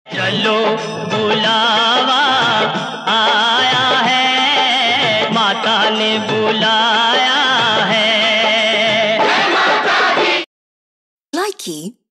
चलो बुलावा आया है, माता ने बुलाया है। Likey